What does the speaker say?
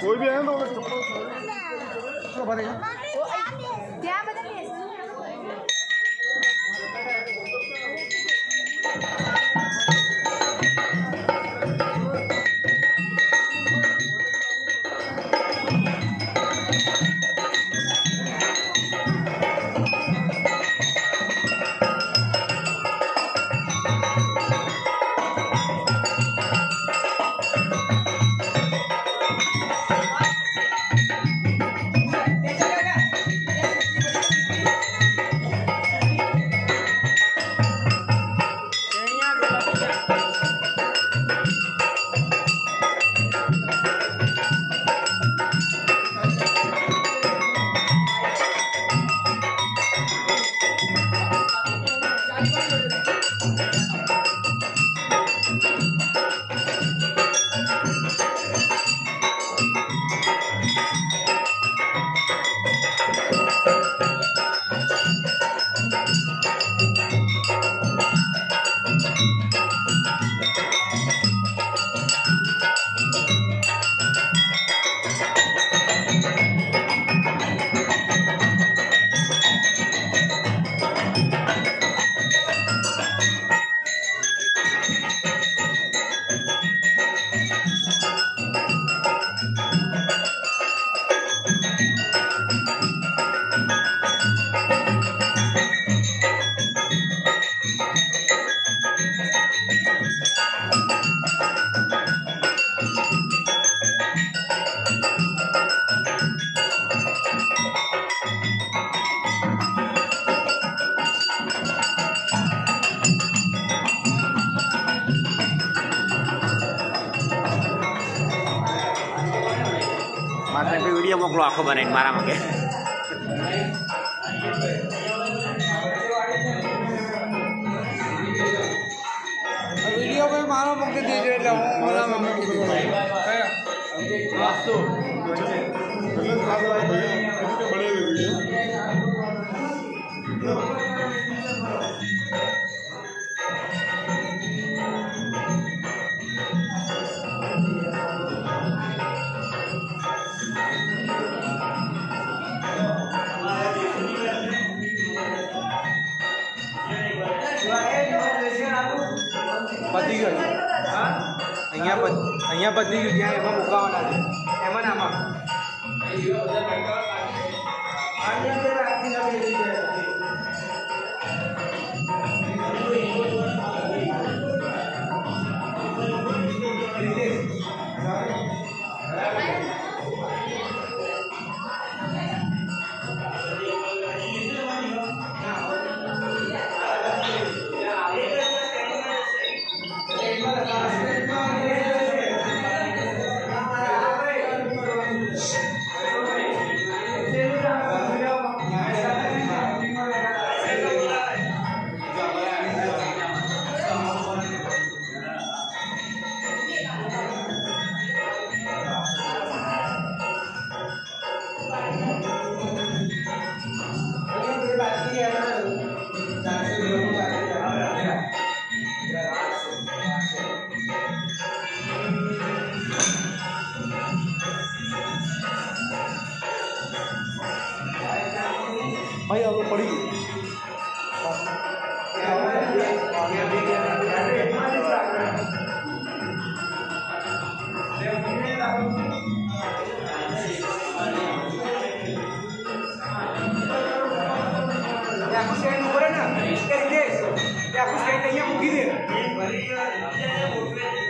कोई भी है तो क्या बदल वीडियो मोकलो आखो बनाई मारा मके वीडियो पे मारो मके दे दे ले मारा मके वास्तु बड़े वीडियो પતી ગયું અહીંયા પતી ગયું ત્યાં એમાં મુકાવાના છે એમાં નામાં भाई अब पड़ी aku saya nomornya, dari des, aku saya tanya mungkin.